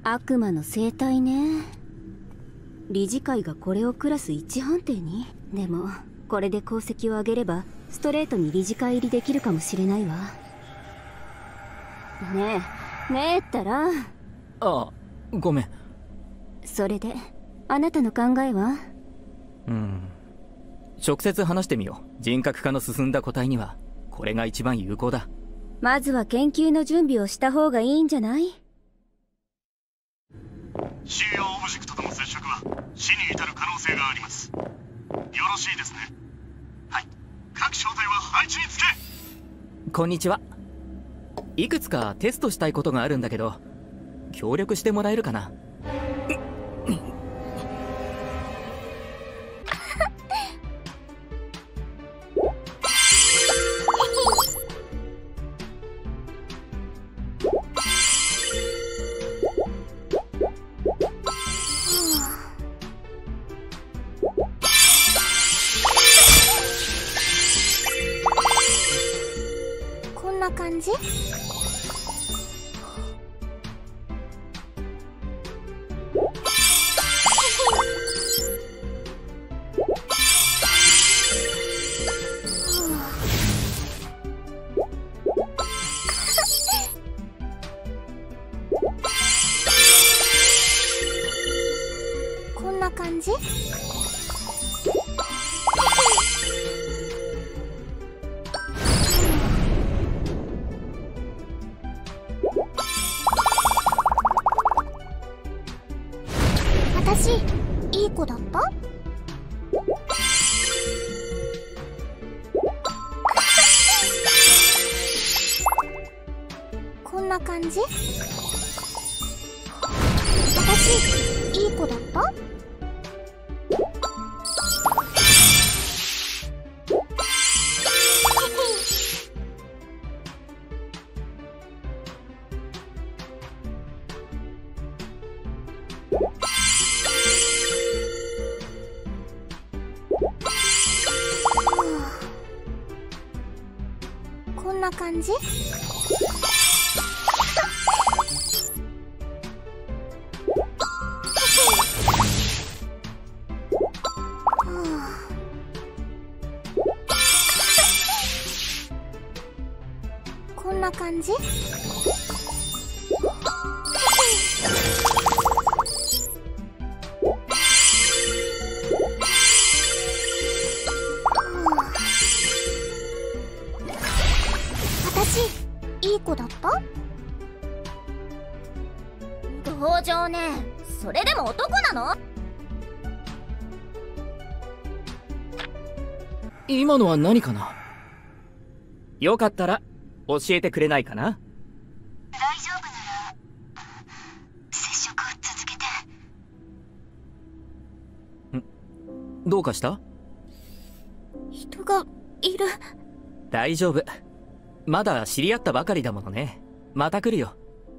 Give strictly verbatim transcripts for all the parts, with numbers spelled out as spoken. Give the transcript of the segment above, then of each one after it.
悪魔の生態ね。理事会がこれをクラス一判定に。でもこれで功績を上げればストレートに理事会入りできるかもしれないわ。ねえねえったら。 ああ、ごめん。 それであなたの考えは？ うん、直接話してみよう。人格化の進んだ個体にはこれが一番有効だ。 まずは研究の準備をした方がいいんじゃない？ シーアオブジェクトとの接触は死に至る可能性があります。よろしいですね。はい、各小隊は配置につけ。 こんにちは。いくつかテストしたいことがあるんだけど協力してもらえるかな？ こんな感じ？こんな感じ？私、いい子だった？こんな感じ？私、いい子だった？こんな感じ？こんな感じ？私、いい子だった？ 同情ね。それでも男なの？ 今のは何かな？よかったら教えてくれないかな？ 大丈夫なら接触を続けて。 どうかした？ 人がいる。 大丈夫。まだ知り合ったばかりだものね。また来るよ。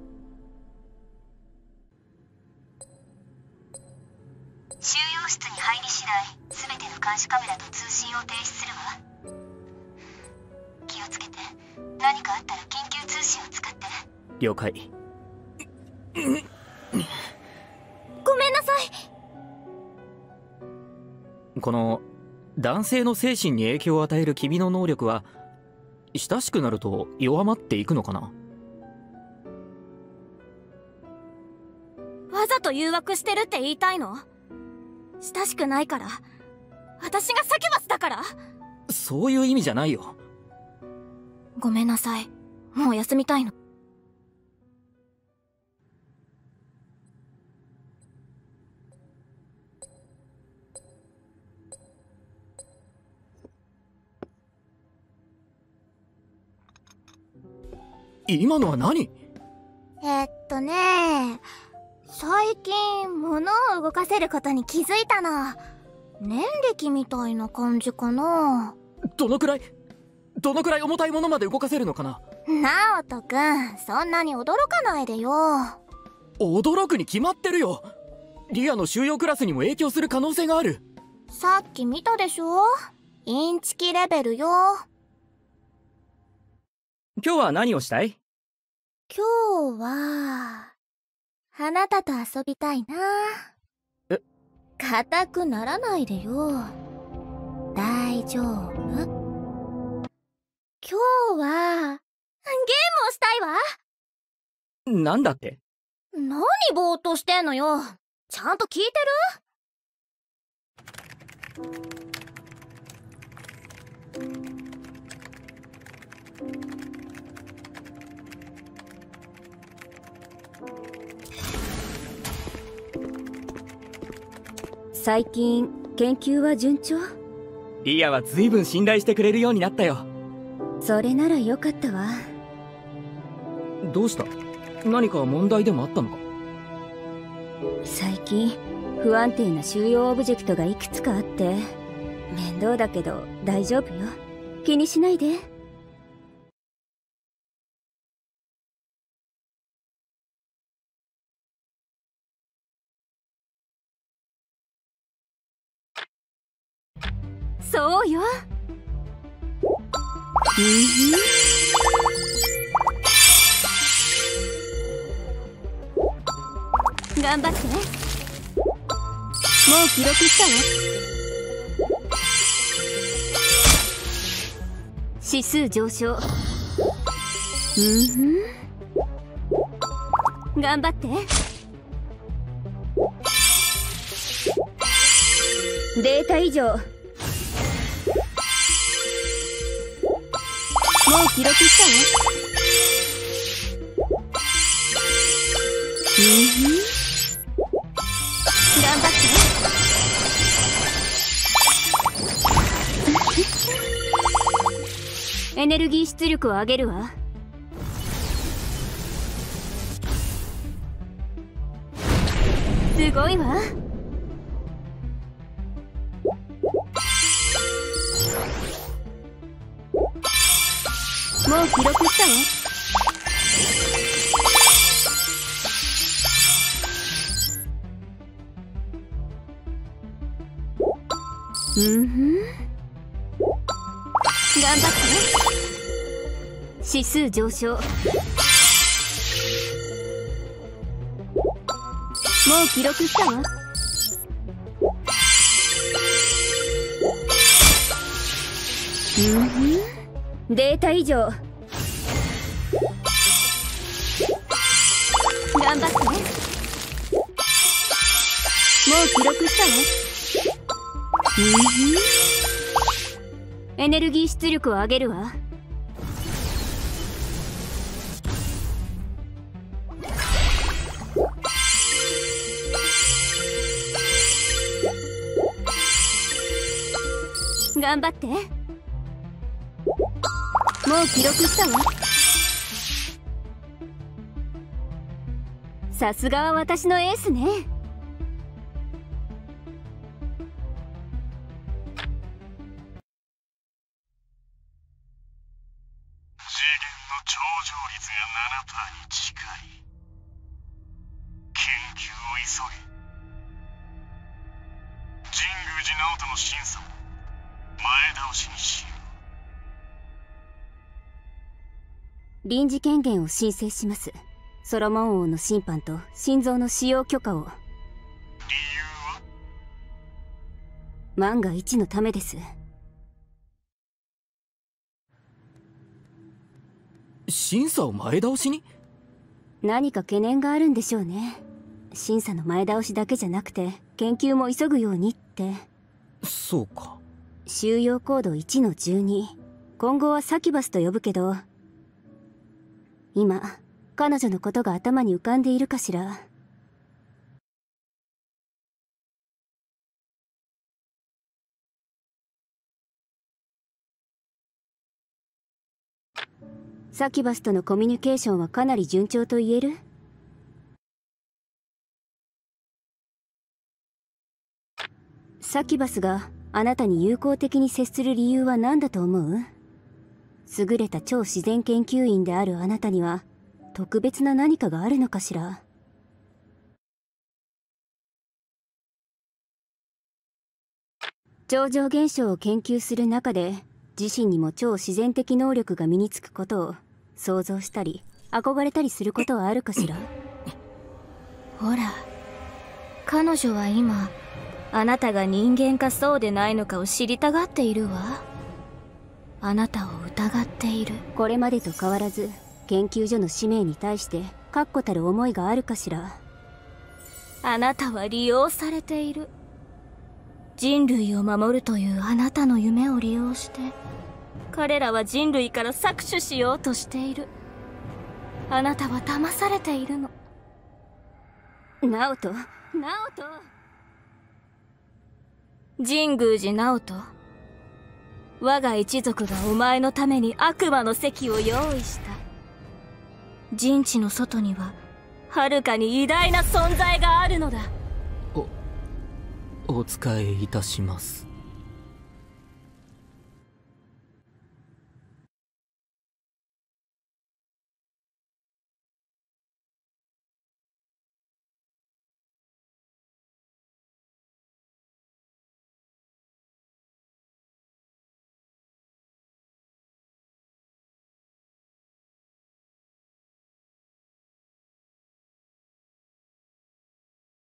収容室に入り次第全ての監視カメラと通信を停止するわ。気をつけて。何かあったら緊急通信を使って。 了解。 ごめんなさい。 この男性の精神に影響を与える君の能力は親しくなると弱まっていくのかな？ わざと誘惑してるって言いたいの？親しくないから。私がサキュバスだから。 そういう意味じゃないよ。 ごめんなさい。もう休みたいの。 今のは何？ えっとね、最近物を動かせることに気づいたの。念力みたいな感じかな。 どのくらいどのくらい重たいものまで動かせるのかな？ ナオトくん、そんなに驚かないでよ。 驚くに決まってるよ。リアの収容クラスにも影響する可能性がある。 さっき見たでしょ？インチキレベルよ。 今日は何をしたい？ 今日はあなたと遊びたいな。 え？ 硬くならないでよ。大丈夫？今日は、ゲームをしたいわ。 なんだって？ 何ぼーっとしてんのよ。ちゃんと聞いてる？ 最近研究は順調？ リアは随分信頼してくれるようになったよ。 それならよかったわ。 どうした？何か問題でもあったのか？ 最近不安定な収容オブジェクトがいくつかあって面倒だけど大丈夫よ。気にしないで。そうよ。うん頑張って。もう記録したわ。指数上昇。うん頑張って。データ以上。もう記録したわ。うん頑張ってエネルギー出力を上げるわ。すごいわ。もう記録したわ。うんふん頑張って。指数上昇。もう記録したわ。うんふんデータ以上。頑張って。もう記録したわ。うんふんエネルギー出力を上げるわ。頑張って。もう記録したわ。さすがは私のエースね。 頂上率が ななパーセント に近い。研究を急げ。神宮寺直人の審査も前倒しにしよう。臨時権限を申請します。ソロモン王の審判と心臓の使用許可を。 理由は？ 万が一のためです。 審査を前倒しに？ 何か懸念があるんでしょうね。審査の前倒しだけじゃなくて研究も急ぐようにって。 そうか。 収容コード いちのじゅうに。今後はサキュバスと呼ぶけど、今彼女のことが頭に浮かんでいるかしら。サキュバスとのコミュニケーションはかなり順調と言える？サキュバスがあなたに友好的に接する理由は何だと思う？優れた超自然研究員であるあなたには特別な何かがあるのかしら。超常現象を研究する中で自身にも超自然的能力が身につくことを想像したり憧れたりすることはあるかしら。 ほら、彼女は今あなたが人間かそうでないのかを知りたがっているわ。あなたを疑っている。 これまでと変わらず研究所の使命に対して確固たる思いがあるかしら。 あなたは利用されている。人類を守るというあなたの夢を利用して彼らは人類から搾取しようとしている。あなたは騙されているの。 ナオト、ナオト。 神宮寺ナオト、我が一族がお前のために悪魔の席を用意した。陣地の外にははるかに偉大な存在があるのだ。 お、お使いいたします。